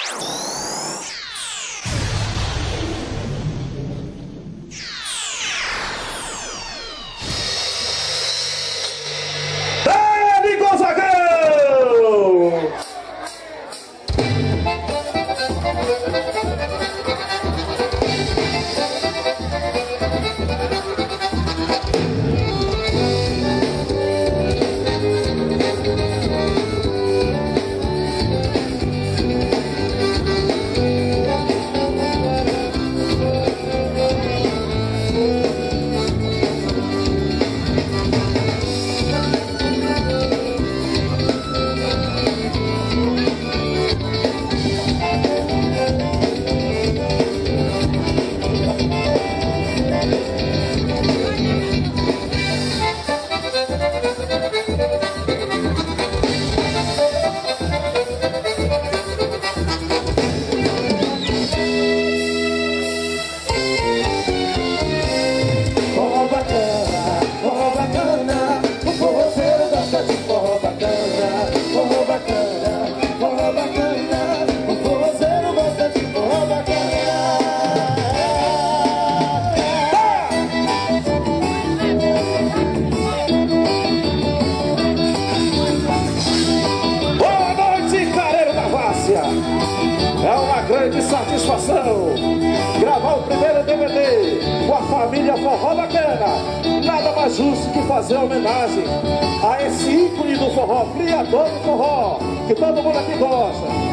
Gravar o primeiro DVD com a família Forró Bacana. Nada mais justo que fazer homenagem a esse ícone do forró, criador do forró, que todo mundo aqui gosta.